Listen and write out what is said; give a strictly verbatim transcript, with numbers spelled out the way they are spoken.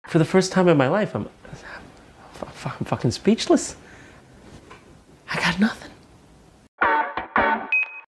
For the first time in my life, I'm, I'm fucking speechless. I got nothing.